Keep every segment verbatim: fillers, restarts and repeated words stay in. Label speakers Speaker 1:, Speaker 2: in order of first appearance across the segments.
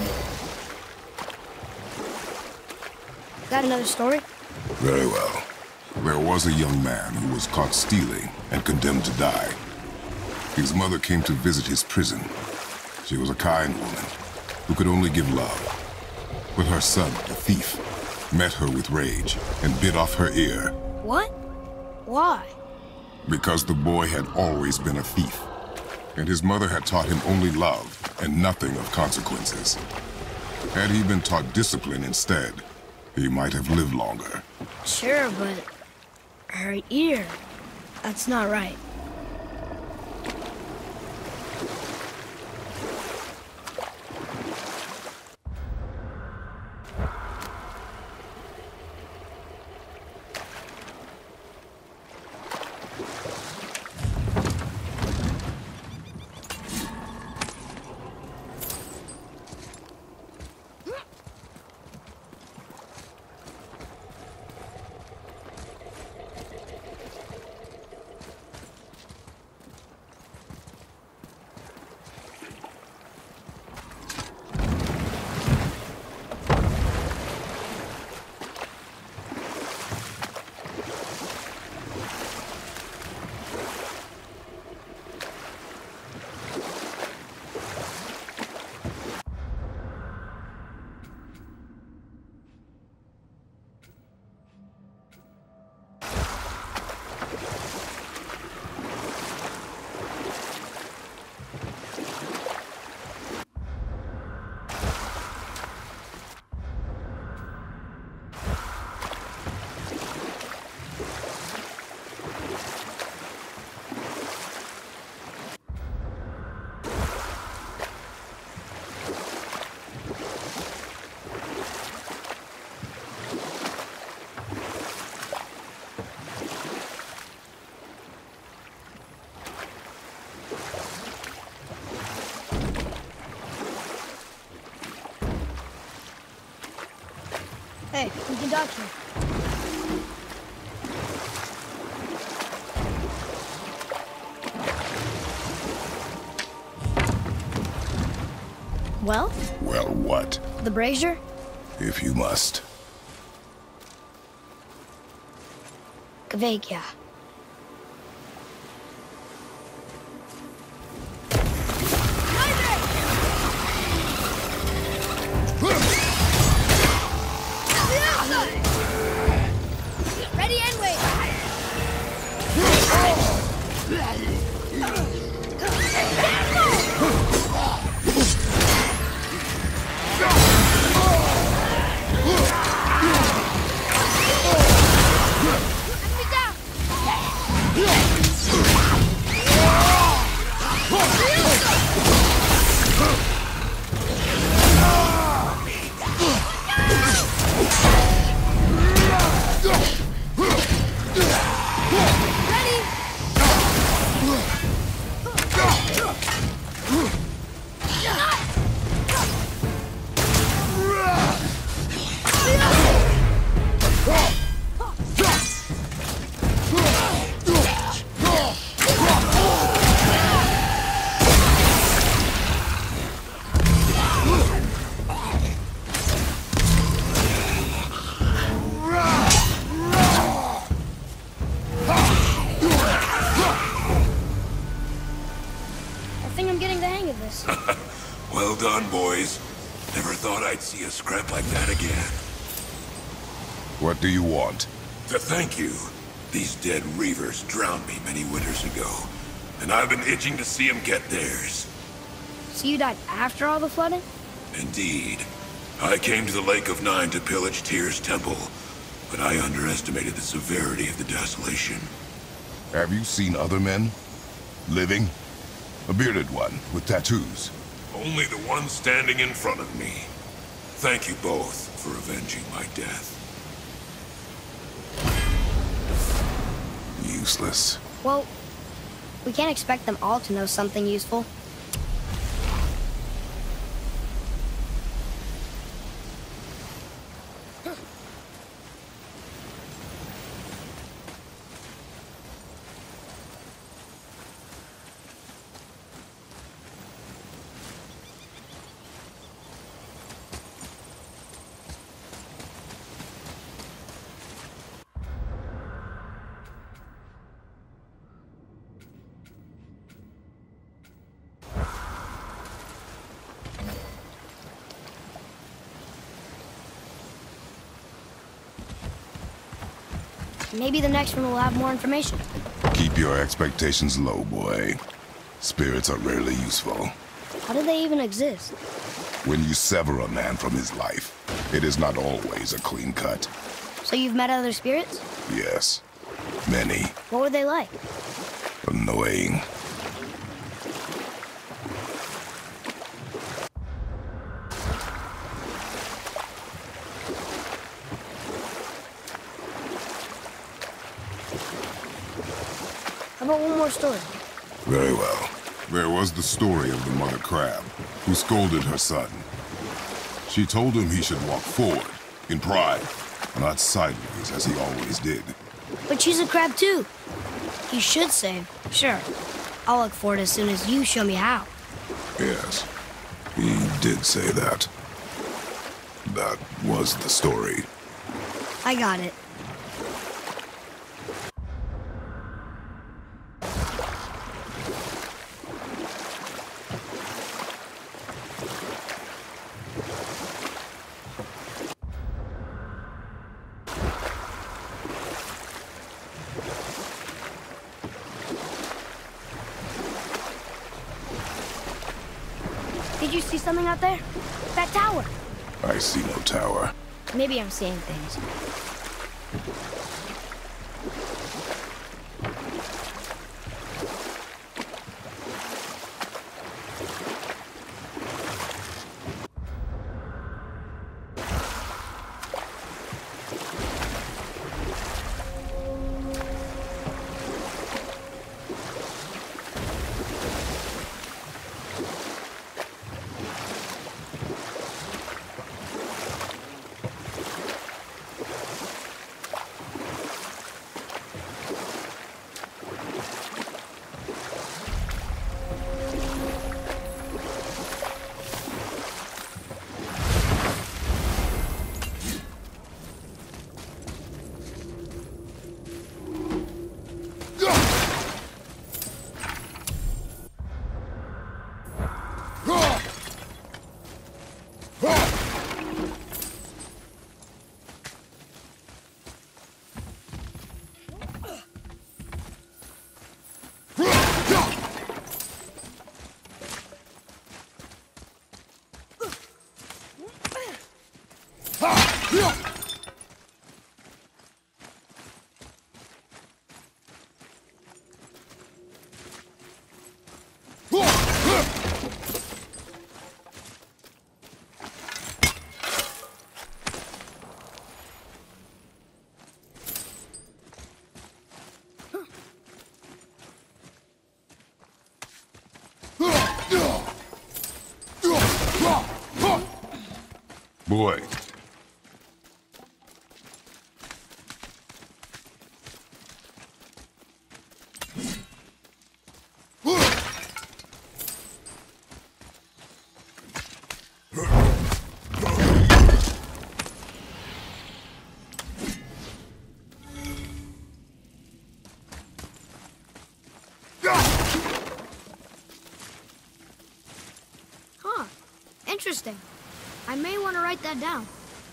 Speaker 1: Got another story?
Speaker 2: Very well. There was a young man who was caught stealing and condemned to die. His mother came to visit his prison. She was a kind woman who could only give love. But her son, the thief, met her with rage and bit off her ear.
Speaker 1: What? Why?
Speaker 2: Because the boy had always been a thief, and his mother had taught him only love and nothing of consequences. Had he been taught discipline instead, he might have lived longer.
Speaker 1: Sure, but her ear, that's not right. Hey, we can dock here. Well?
Speaker 2: Well, what?
Speaker 1: The brazier?
Speaker 2: If you must.
Speaker 1: Kveikja.
Speaker 3: Ready and wait. Enemy down.
Speaker 1: I think I'm getting the hang of this.
Speaker 4: Well done, boys. Never thought I'd see a scrap like that again.
Speaker 2: What do you want?
Speaker 4: To thank you. These dead Reavers drowned me many winters ago, and I've been itching to see them get theirs.
Speaker 1: So you died after all the flooding?
Speaker 4: Indeed. I came to the Lake of Nine to pillage Tyr's temple, but I underestimated the severity of the desolation.
Speaker 2: Have you seen other men? Living? A bearded one with tattoos.
Speaker 4: Only the one standing in front of me. Thank you both for avenging my death.
Speaker 2: Useless.
Speaker 1: Well, we can't expect them all to know something useful. Maybe the next one will have more information.
Speaker 2: Keep your expectations low, boy. Spirits are rarely useful.
Speaker 1: How do they even exist?
Speaker 2: When you sever a man from his life, it is not always a clean cut.
Speaker 1: So you've met other spirits?
Speaker 2: Yes, many.
Speaker 1: What were they like?
Speaker 2: Annoying.
Speaker 1: How about one more story?
Speaker 2: Very well. There was the story of the Mother Crab, who scolded her son. She told him he should walk forward, in pride, not sideways as he always did.
Speaker 1: But she's a crab too. He should say, sure. I'll look forward as soon as you show me how.
Speaker 2: Yes, he did say that. That was the story.
Speaker 1: I got it. Did you see something out there? That tower.
Speaker 2: I see no tower.
Speaker 1: Maybe I'm seeing things.
Speaker 2: Boy.
Speaker 1: Huh. Interesting. I may want to write that down.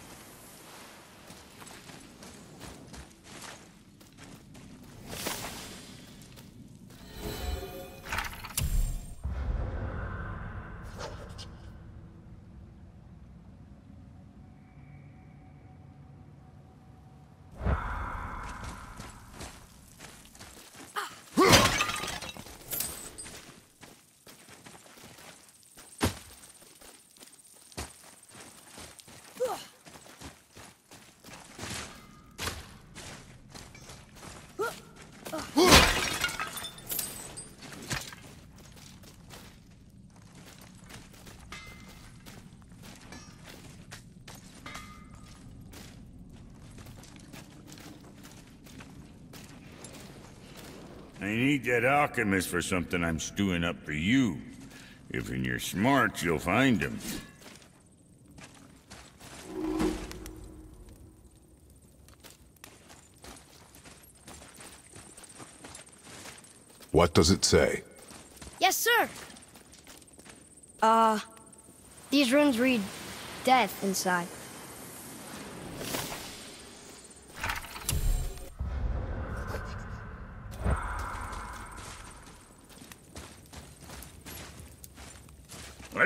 Speaker 5: I need that alchemist for something I'm stewing up for you. If in your smarts, you'll find him.
Speaker 2: What does it say?
Speaker 1: Yes, sir. Uh, these runes read death inside.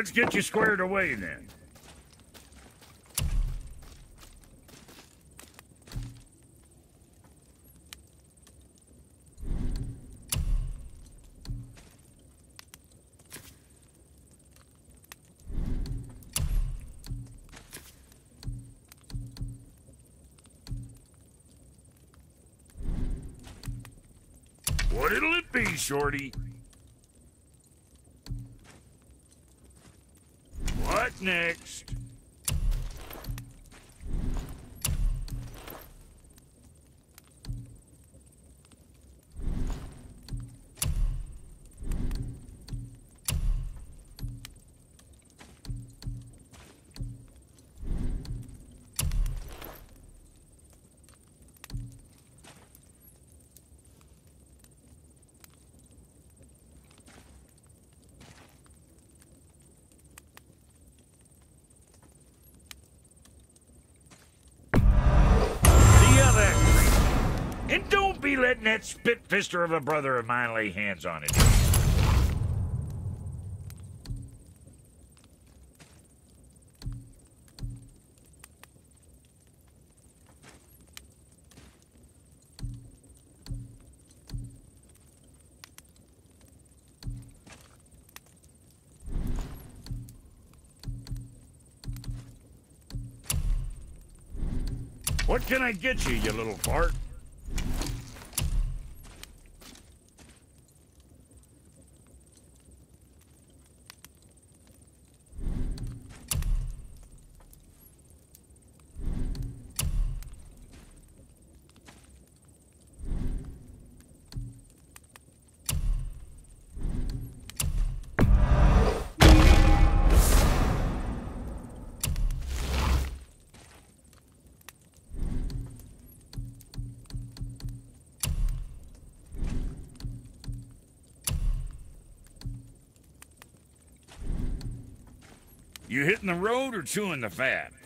Speaker 5: Let's get you squared away then. What'll it be, Shorty? What next? And don't be letting that spit-fister of a brother of mine lay hands on it. What can I get you, you little fart? You hitting the road or chewing the fat?